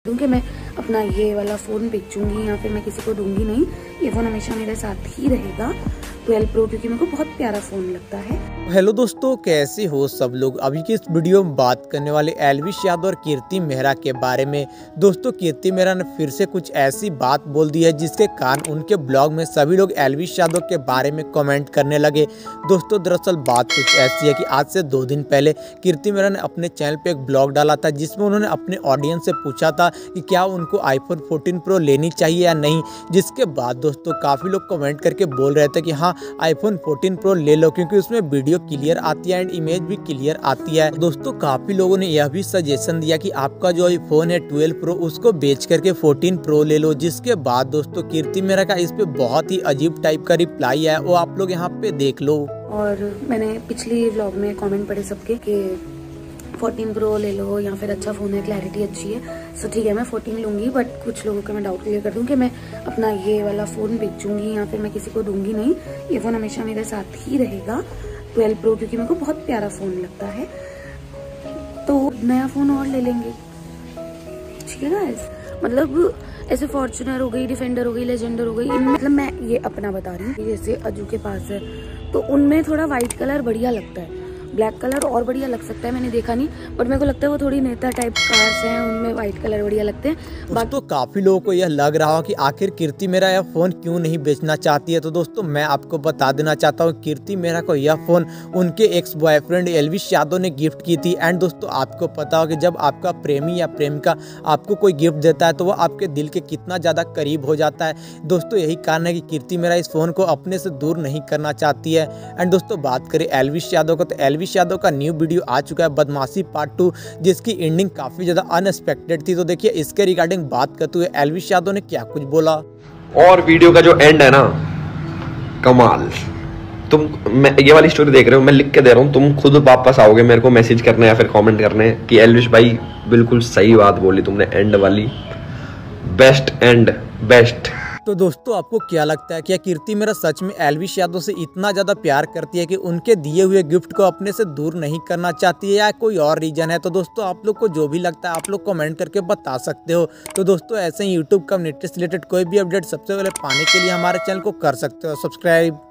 क्योंकि मैं अपना ये वाला फ़ोन बेचूंगी या फिर मैं किसी को दूंगी नहीं। ये फ़ोन हमेशा मेरे साथ ही रहेगा 12 प्रो, क्योंकि मेरे को बहुत प्यारा फ़ोन लगता है। हेलो दोस्तों, कैसे हो सब लोग। अभी की इस वीडियो में बात करने वाले एल्विश यादव और कीर्ति मेहरा के बारे में। दोस्तों, कीर्ति मेहरा ने फिर से कुछ ऐसी बात बोल दी है जिसके कारण उनके ब्लॉग में सभी लोग एल्विश यादव के बारे में कमेंट करने लगे। दोस्तों, दरअसल बात कुछ ऐसी है कि आज से 2 दिन पहले कीर्ति मेहरा ने अपने चैनल पे एक ब्लॉग डाला था जिसमें उन्होंने अपने ऑडियंस से पूछा था कि क्या उनको आईफोन 14 प्रो लेनी चाहिए या नहीं। जिसके बाद दोस्तों काफ़ी लोग कमेंट करके बोल रहे थे कि हाँ, आईफोन 14 प्रो ले लो क्योंकि उसमें वीडियो क्लियर आती है एंड इमेज भी क्लियर आती है। दोस्तों, काफी लोगों ने यह भी सजेशन दिया कि आपका जो आईफोन है 12 प्रो उसको बेच करके 14 प्रो ले लो। जिसके बाद दोस्तों कीर्ति मेहरा का इस पे बहुत ही अजीब टाइप का रिप्लाई है, वो आप लोग यहाँ पे देख लो। और मैंने पिछली व्लॉग में कमेंट पढ़े सबके कि 14 प्रो ले लो या फिर अच्छा फ़ोन है, क्लैरिटी अच्छी है। सो ठीक है, मैं 14 लूँगी, बट कुछ लोगों का मैं डाउट क्लियर कर दूँ कि मैं अपना ये वाला फ़ोन बेचूंगी या फिर मैं किसी को दूंगी नहीं। ये फ़ोन हमेशा मेरे साथ ही रहेगा 12 प्रो, क्योंकि मेरे को बहुत प्यारा फ़ोन लगता है। तो नया फ़ोन और ले लेंगे, ठीक है गाइस। मतलब ऐसे फॉर्च्यूनर हो गई, डिफेंडर हो गई, लेजेंडर हो गई, मतलब मैं ये अपना बता रही हूँ। जैसे अजू के पास है तो उनमें थोड़ा वाइट कलर बढ़िया लगता है, ब्लैक कलर और बढ़िया लग सकता है, मैंने देखा नहीं, बट मेरे को लगता है वो थोड़ी नेता टाइप कार्स हैं, उनमें व्हाइट कलर बढ़िया लगते हैं। दोस्तों, काफी लोगों को यह लग रहा हो कि आखिर कीर्ति मेहरा यह फोन क्यों नहीं बेचना चाहती है। तो दोस्तों, मैं आपको बता देना चाहता हूँ, कीर्ति मेहरा को यह फोन उनके एक्स बॉयफ्रेंड एल्विश यादव ने गिफ्ट की थी। एंड दोस्तों, आपको पता हो कि जब आपका प्रेमी या प्रेमिका आपको कोई गिफ्ट देता है तो वो आपके दिल के कितना ज्यादा करीब हो जाता है। दोस्तों, यही कारण है कि कीर्ति मेहरा इस फोन को अपने से दूर नहीं करना चाहती है। एंड दोस्तों, बात करें एल्विश यादव को, तो एल्विश यादव का न्यू वीडियो आ चुका है बदमाशी पार्ट 2, जिसकी एंडिंग काफी ज्यादा अनएक्सपेक्टेड थी। तो देखिए, इसके रिगार्डिंग बात करते हुए एल्विश यादव ने क्या कुछ बोला। और वीडियो का जो एंड है ना, कमाल। मैं ये वाली स्टोरी देख रहे हो, मैं लिख के दे रहा हूँ, तुम खुद वापस आओगे मेरे को मैसेज करने या फिर कमेंट करने कि एल्विश भाई बिल्कुल सही बात बोली तुमने, एंड वाली बेस्ट एंड बेस्ट। तो दोस्तों, आपको क्या लगता है, क्या कीर्ति मेहरा सच में एल्विश यादव से इतना ज्यादा प्यार करती है कि उनके दिए हुए गिफ्ट को अपने से दूर नहीं करना चाहती है, या कोई और रीजन है? तो दोस्तों, आप लोग को जो भी लगता है आप लोग कमेंट करके बता सकते हो। तो दोस्तों, ऐसे ही यूट्यूब कम्युनिटी से रिलेटेड कोई भी अपडेट सबसे पहले पाने के लिए हमारे चैनल को कर सकते हो सब्सक्राइब।